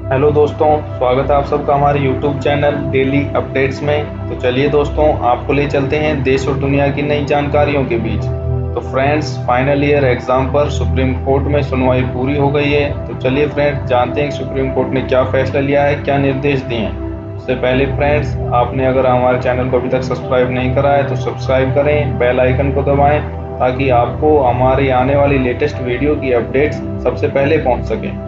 Hello दोस्तों, स्वागत है आप सबका हमारे यूट्यूब चैनल डेली अपडेट्स में। तो चलिए दोस्तों, आपको ले चलते हैं देश और दुनिया की नई जानकारियों के बीच। तो फ्रेंड्स, फाइनल ईयर एग्जाम पर सुप्रीम कोर्ट में सुनवाई पूरी हो गई है। तो चलिए फ्रेंड्स, जानते हैं कि सुप्रीम कोर्ट ने क्या फैसला लिया है, क्या निर्देश दिए हैं। उससे पहले फ्रेंड्स, आपने अगर हमारे चैनल को अभी तक सब्सक्राइब नहीं करा है तो सब्सक्राइब करें, बेल आइकन को दबाएं ताकि आपको हमारी आने वाली लेटेस्ट वीडियो की अपडेट्स सबसे पहले पहुंच सकें।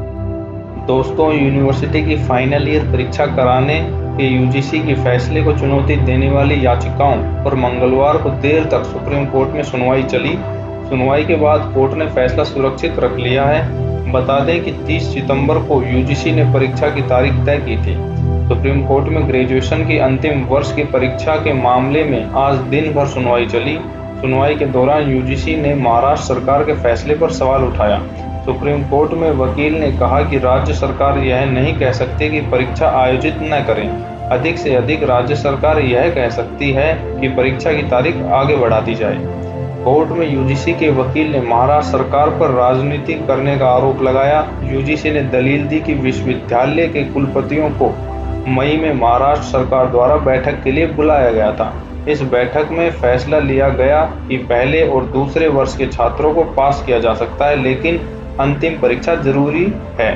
दोस्तों, यूनिवर्सिटी की फाइनल ईयर परीक्षा कराने के यूजीसी के फैसले को चुनौती देने वाली याचिकाओं पर मंगलवार को देर तक सुप्रीम कोर्ट में सुनवाई चली। सुनवाई के बाद कोर्ट ने फैसला सुरक्षित रख लिया है। बता दें कि 30 सितंबर को यूजीसी ने परीक्षा की तारीख तय की थी। सुप्रीम कोर्ट में ग्रेजुएशन की अंतिम वर्ष की परीक्षा के मामले में आज दिन भर सुनवाई चली। सुनवाई के दौरान यूजीसी ने महाराष्ट्र सरकार के फैसले पर सवाल उठाया। सुप्रीम कोर्ट में वकील ने कहा कि राज्य सरकार यह नहीं कह सकती कि परीक्षा आयोजित न करें। अधिक से अधिक राज्य सरकार यह कह सकती है कि परीक्षा की तारीख आगे बढ़ा दी जाए। कोर्ट में यूजीसी के वकील ने महाराष्ट्र सरकार पर राजनीति करने का आरोप लगाया। यूजीसी ने दलील दी कि विश्वविद्यालय के कुलपतियों को मई में महाराष्ट्र सरकार द्वारा बैठक के लिए बुलाया गया था। इस बैठक में फैसला लिया गया कि पहले और दूसरे वर्ष के छात्रों को पास किया जा सकता है, लेकिन अंतिम परीक्षा जरूरी है।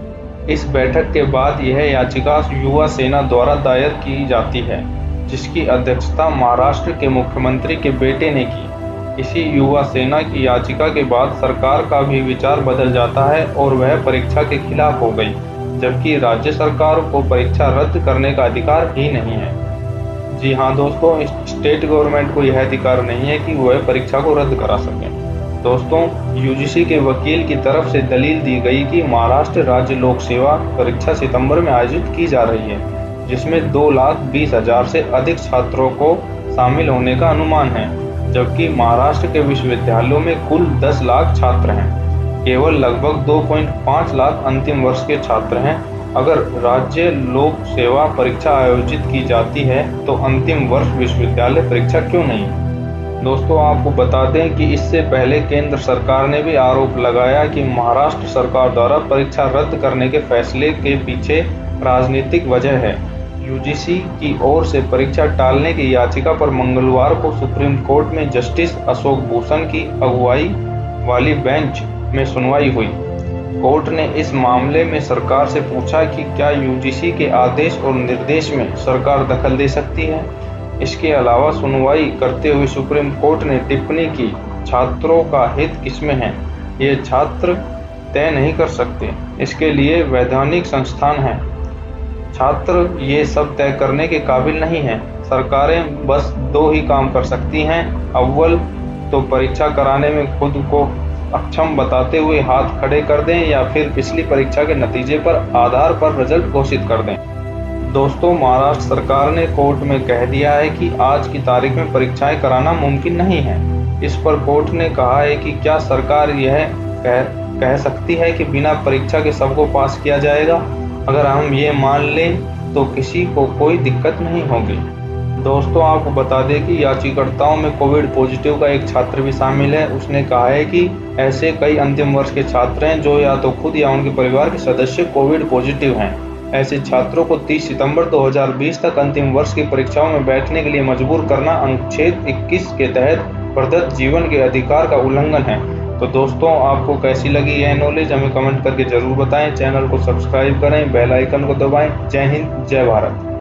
इस बैठक के बाद यह याचिका युवा सेना द्वारा दायर की जाती है, जिसकी अध्यक्षता महाराष्ट्र के मुख्यमंत्री के बेटे ने की। इसी युवा सेना की याचिका के बाद सरकार का भी विचार बदल जाता है और वह परीक्षा के खिलाफ हो गई, जबकि राज्य सरकार को परीक्षा रद्द करने का अधिकार ही नहीं है। जी हाँ दोस्तों, स्टेट गवर्नमेंट को यह अधिकार नहीं है कि वह परीक्षा को रद्द करा सके। दोस्तों, यूजीसी के वकील की तरफ से दलील दी गई कि महाराष्ट्र राज्य लोक सेवा परीक्षा सितंबर में आयोजित की जा रही है, जिसमें 2,20,000 से अधिक छात्रों को शामिल होने का अनुमान है, जबकि महाराष्ट्र के विश्वविद्यालयों में कुल 10 लाख छात्र हैं। केवल लगभग 2.5 लाख अंतिम वर्ष के छात्र हैं। अगर राज्य लोक सेवा परीक्षा आयोजित की जाती है तो अंतिम वर्ष विश्वविद्यालय परीक्षा क्यों नहीं? दोस्तों, आपको बता दें कि इससे पहले केंद्र सरकार ने भी आरोप लगाया कि महाराष्ट्र सरकार द्वारा परीक्षा रद्द करने के फैसले के पीछे राजनीतिक वजह है। यूजीसी की ओर से परीक्षा टालने की याचिका पर मंगलवार को सुप्रीम कोर्ट में जस्टिस अशोक भूषण की अगुवाई वाली बेंच में सुनवाई हुई। कोर्ट ने इस मामले में सरकार से पूछा कि क्या यूजीसी के आदेश और निर्देश में सरकार दखल दे सकती है। इसके अलावा सुनवाई करते हुए सुप्रीम कोर्ट ने टिप्पणी की, छात्रों का हित किसमें है, ये छात्र तय नहीं कर सकते, इसके लिए वैधानिक संस्थान हैं। छात्र ये सब तय करने के काबिल नहीं हैं। सरकारें बस 2 ही काम कर सकती हैं, अव्वल तो परीक्षा कराने में खुद को अक्षम बताते हुए हाथ खड़े कर दें, या फिर पिछली परीक्षा के नतीजे पर आधार पर रिजल्ट घोषित कर दें। दोस्तों, महाराष्ट्र सरकार ने कोर्ट में कह दिया है कि आज की तारीख में परीक्षाएं कराना मुमकिन नहीं है। इस पर कोर्ट ने कहा है कि क्या सरकार यह कह सकती है कि बिना परीक्षा के सबको पास किया जाएगा। अगर हम ये मान लें तो किसी को कोई दिक्कत नहीं होगी। दोस्तों, आपको बता दें कि याचिकाकर्ताओं में कोविड पॉजिटिव का एक छात्र भी शामिल है। उसने कहा है कि ऐसे कई अंतिम वर्ष के छात्र हैं जो या तो खुद या उनके परिवार के सदस्य कोविड पॉजिटिव हैं। ऐसे छात्रों को 30 सितंबर 2020 तक अंतिम वर्ष की परीक्षाओं में बैठने के लिए मजबूर करना अनुच्छेद 21 के तहत प्रदत्त जीवन के अधिकार का उल्लंघन है। तो दोस्तों, आपको कैसी लगी यह नॉलेज, हमें कमेंट करके जरूर बताएं। चैनल को सब्सक्राइब करें, बेल आइकन को दबाएं। जय हिंद, जय भारत।